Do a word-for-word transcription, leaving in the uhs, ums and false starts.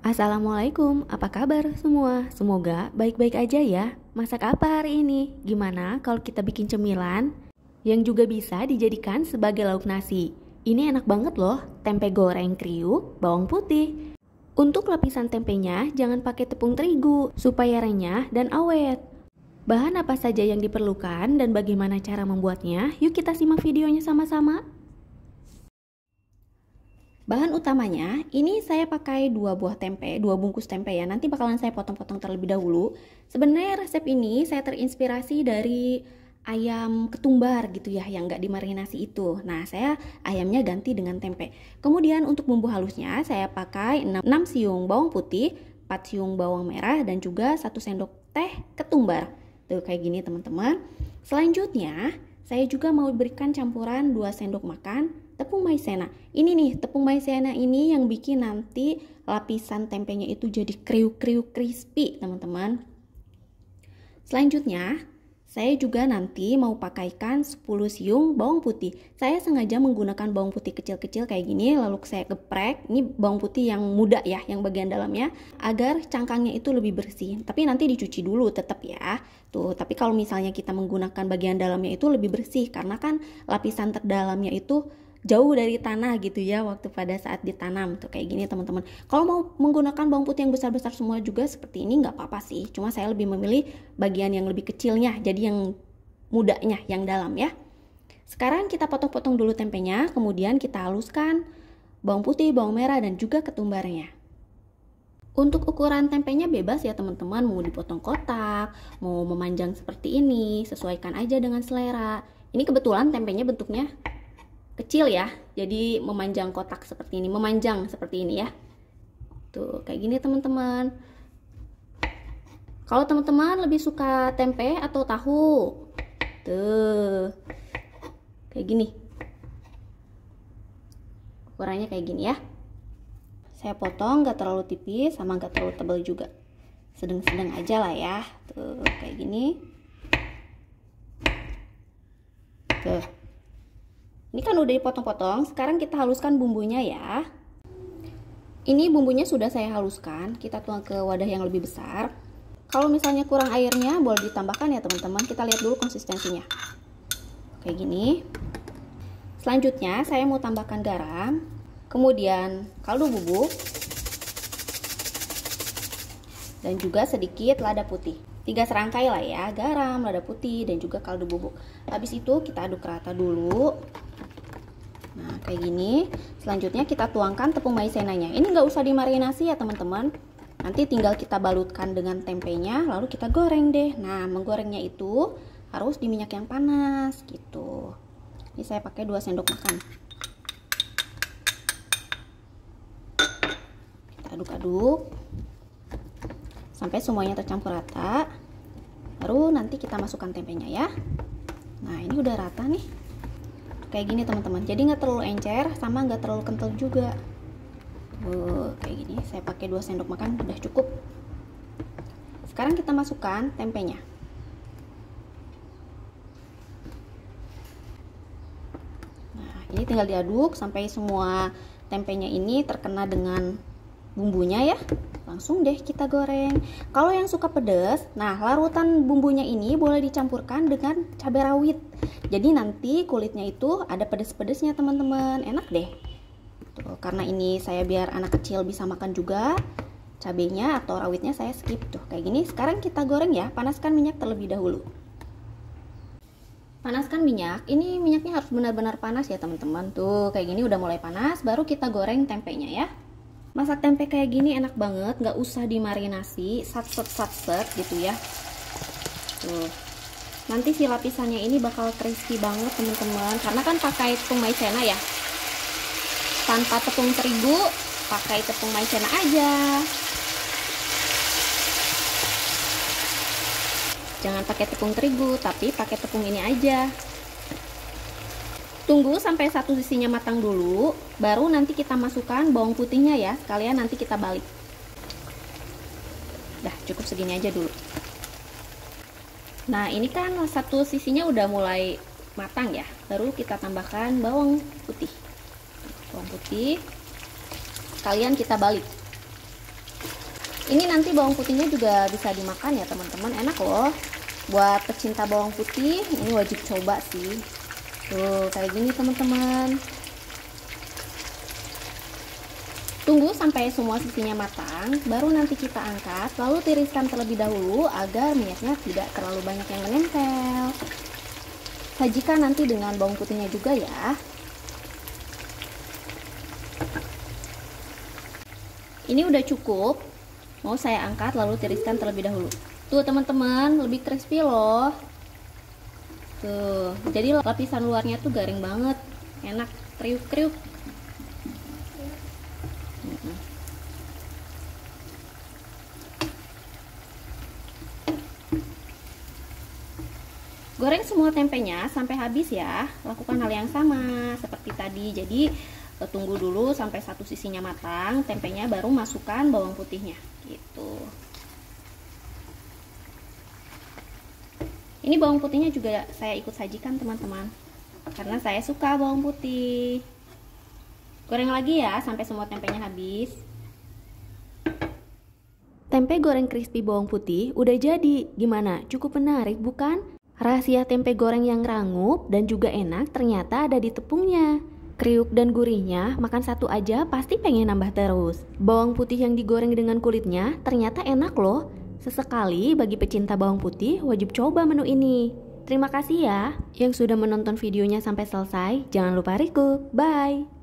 Assalamualaikum, apa kabar semua? Semoga baik-baik aja ya. Masak apa hari ini? Gimana kalau kita bikin cemilan yang juga bisa dijadikan sebagai lauk nasi? Ini enak banget loh, tempe goreng kriuk, bawang putih. Untuk lapisan tempenya, jangan pakai tepung terigu supaya renyah dan awet. Bahan apa saja yang diperlukan dan bagaimana cara membuatnya? Yuk kita simak videonya sama-sama. Bahan utamanya, ini saya pakai dua buah tempe, dua bungkus tempe ya. Nanti bakalan saya potong-potong terlebih dahulu. Sebenarnya resep ini saya terinspirasi dari ayam ketumbar gitu ya, yang nggak dimarinasi itu. Nah, saya ayamnya ganti dengan tempe. Kemudian untuk bumbu halusnya, saya pakai enam siung bawang putih, empat siung bawang merah, dan juga satu sendok teh ketumbar. Tuh, kayak gini teman-teman. Selanjutnya, saya juga mau berikan campuran dua sendok makan tepung maizena. Ini nih, tepung maizena ini yang bikin nanti lapisan tempenya itu jadi kriuk-kriuk crispy, teman-teman. Selanjutnya, saya juga nanti mau pakaikan sepuluh siung bawang putih. Saya sengaja menggunakan bawang putih kecil-kecil kayak gini, lalu saya geprek. Ini bawang putih yang muda ya, yang bagian dalamnya, agar cangkangnya itu lebih bersih. Tapi nanti dicuci dulu tetap ya. Tuh, tapi kalau misalnya kita menggunakan bagian dalamnya itu lebih bersih, karena kan lapisan terdalamnya itu jauh dari tanah gitu ya waktu pada saat ditanam tuh kayak gini teman-teman. Kalau mau menggunakan bawang putih yang besar-besar semua juga seperti ini nggak apa-apa sih, cuma saya lebih memilih bagian yang lebih kecilnya, jadi yang mudanya yang dalam ya. Sekarang kita potong-potong dulu tempenya, kemudian kita haluskan bawang putih, bawang merah, dan juga ketumbarnya. Untuk ukuran tempenya bebas ya teman-teman, mau dipotong kotak, mau memanjang seperti ini, sesuaikan aja dengan selera. Ini kebetulan tempenya bentuknya kecil ya, jadi memanjang kotak seperti ini, memanjang seperti ini ya. Tuh, kayak gini teman-teman. Kalau teman-teman lebih suka tempe atau tahu, tuh, kayak gini. Ukurannya kayak gini ya. Saya potong gak terlalu tipis, sama gak terlalu tebal juga. Sedang-sedang aja lah ya. Tuh, kayak gini. Tuh. Ini kan udah dipotong-potong, sekarang kita haluskan bumbunya ya. Ini bumbunya sudah saya haluskan, kita tuang ke wadah yang lebih besar. Kalau misalnya kurang airnya, boleh ditambahkan ya teman-teman. Kita lihat dulu konsistensinya. Kayak gini. Selanjutnya, saya mau tambahkan garam, kemudian kaldu bubuk, dan juga sedikit lada putih. Tiga serangkai lah ya, garam, lada putih, dan juga kaldu bubuk. Habis itu kita aduk rata dulu. Nah, kayak gini. Selanjutnya kita tuangkan tepung maizenanya. Ini nggak usah dimarinasi ya teman-teman. Nanti tinggal kita balutkan dengan tempenya, lalu kita goreng deh. Nah, menggorengnya itu harus di minyak yang panas gitu. Ini saya pakai dua sendok makan. Kita aduk-aduk sampai semuanya tercampur rata. Baru nanti kita masukkan tempenya ya. Nah, ini udah rata nih. Kayak gini teman-teman, jadi nggak terlalu encer sama nggak terlalu kental juga. Tuh, kayak gini. Saya pakai dua sendok makan udah cukup. Sekarang kita masukkan tempenya. Nah, ini tinggal diaduk sampai semua tempenya ini terkena dengan bumbunya ya. Langsung deh kita goreng. Kalau yang suka pedas, nah larutan bumbunya ini boleh dicampurkan dengan cabai rawit. Jadi nanti kulitnya itu ada pedas-pedasnya teman-teman, enak deh. Tuh, karena ini saya biar anak kecil bisa makan juga, cabenya atau rawitnya saya skip tuh kayak gini. Sekarang kita goreng ya, panaskan minyak terlebih dahulu. Panaskan minyak, ini minyaknya harus benar-benar panas ya teman-teman. Tuh kayak gini udah mulai panas, baru kita goreng tempenya ya. Masak tempe kayak gini enak banget, nggak usah dimarinasi, sat-set-sat-set gitu ya. Tuh. Nanti si lapisannya ini bakal crispy banget teman-teman, karena kan pakai tepung maizena ya. Tanpa tepung terigu, pakai tepung maizena aja. Jangan pakai tepung terigu, tapi pakai tepung ini aja. Tunggu sampai satu sisinya matang dulu, baru nanti kita masukkan bawang putihnya ya, sekalian nanti kita balik. Dah, cukup segini aja dulu. Nah, ini kan satu sisinya udah mulai matang ya, baru kita tambahkan bawang putih. Bawang putih, sekalian kita balik. Ini nanti bawang putihnya juga bisa dimakan ya teman-teman, enak loh. Buat pecinta bawang putih ini wajib coba sih. Tuh kayak gini teman-teman. Tunggu sampai semua sisinya matang, baru nanti kita angkat, lalu tiriskan terlebih dahulu agar minyaknya tidak terlalu banyak yang menempel. Sajikan nanti dengan bawang putihnya juga ya. Ini udah cukup, mau saya angkat lalu tiriskan terlebih dahulu. Tuh teman-teman, lebih crispy loh. Tuh, jadi lapisan luarnya tuh garing banget, enak, kriuk-kriuk. Goreng semua tempenya sampai habis ya. Lakukan hal yang sama seperti tadi. Jadi tunggu dulu sampai satu sisinya matang tempenya, baru masukkan bawang putihnya gitu. Ini bawang putihnya juga saya ikut sajikan teman-teman, karena saya suka bawang putih. Goreng lagi ya sampai semua tempenya habis. Tempe goreng crispy bawang putih udah jadi. Gimana? Cukup menarik bukan? Rahasia tempe goreng yang rangup dan juga enak ternyata ada di tepungnya. Kriuk dan gurihnya, makan satu aja pasti pengen nambah terus. Bawang putih yang digoreng dengan kulitnya ternyata enak loh. Sesekali bagi pecinta bawang putih wajib coba menu ini. Terima kasih ya yang sudah menonton videonya sampai selesai. Jangan lupa request. Bye!